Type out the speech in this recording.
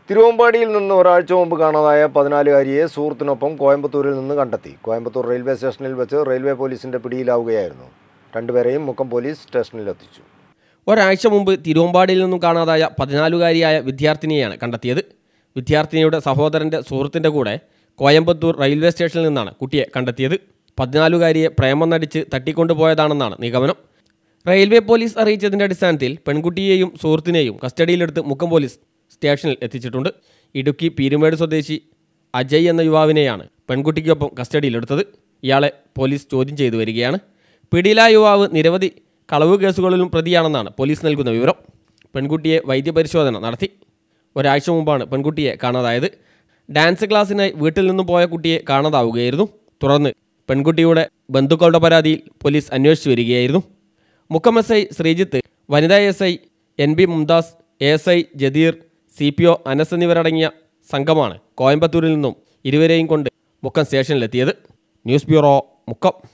തിരുവമ്പാടിയിൽ നിന്ന് ഒരാഴ്ച മുമ്പ് കാണാതായ 14-കാരിയെ സുഹൃത്തിനൊപ്പം കോയമ്പത്തൂരിൽ നിന്ന് കണ്ടെത്തി. കോയമ്പത്തൂർ റെയിൽവേ സ്റ്റേഷനിൽ വെച്ച് റെയിൽവേ പോലീസിന്റെ പിടിയിലാവുകയായിരുന്നു. രണ്ടുപേരെയും മുക്കം പോലീസ് സ്റ്റേഷനിലെത്തിച്ചു. ഒരാഴ്ച മുമ്പ് തിരുവമ്പാടിയിൽ നിന്നും കാണാതായ 14-കാരിയായ വിദ്യാർത്ഥിനിയെയാണ് കണ്ടെത്തിയത്. വിദ്യാർത്ഥിനിയുടെ സഹോദരൻ്റെ സുഹൃത്തിൻ്റെ കൂടെ കോയമ്പത്തൂർ റെയിൽവേ സ്റ്റേഷനിൽ നിന്നാണ് കുട്ടിയെ കണ്ടെത്തിയത്. 14-കാരിയെ പ്രേമം നടിച്ച് തട്ടിക്കൊണ്ടുപോയതാണെന്നാണ് നിഗമനം. റെയിൽവേ പോലീസ് അറിയിച്ചതിൻ്റെ അടിസ്ഥാനത്തിൽ പെൺകുട്ടിയെയും സുഹൃത്തിനെയും കസ്റ്റഡിയിലെടുത്ത് മുക്കം പോലീസ് സ്റ്റേഷനിൽ എത്തിച്ചിട്ടുണ്ട്. ഇടുക്കി പീരുമേട് സ്വദേശി അജയ് എന്ന യുവാവിനെയാണ് പെൺകുട്ടിക്കൊപ്പം കസ്റ്റഡിയിലെടുത്തത്. ഇയാളെ പോലീസ് ചോദ്യം ചെയ്തു വരികയാണ്. പിടിയിലായ യുവാവ് നിരവധി കളവ് കേസുകളിലും പ്രതിയാണെന്നാണ് പോലീസ് നൽകുന്ന വിവരം. പെൺകുട്ടിയെ വൈദ്യപരിശോധന നടത്തി. ഒരാഴ്ച മുമ്പാണ് പെൺകുട്ടിയെ കാണാതായത്. ഡാൻസ് ക്ലാസ്സിനായി വീട്ടിൽ നിന്നും പോയ കുട്ടിയെ കാണാതാവുകയായിരുന്നു. തുടർന്ന് പെൺകുട്ടിയുടെ ബന്ധുക്കളുടെ പരാതിയിൽ പോലീസ് അന്വേഷിച്ചു വരികയായിരുന്നു. മുക്കം എസ് ഐ ശ്രീജിത്ത്, വനിതാ S I NB Mumtaz, ASI Jadeer, CPO Anas എന്നിവരടങ്ങിയ സംഘമാണ് കോയമ്പത്തൂരിൽ നിന്നും ഇരുവരെയും കൊണ്ട് മുക്കം സ്റ്റേഷനിലെത്തിയത്. News bureau, Mukkam.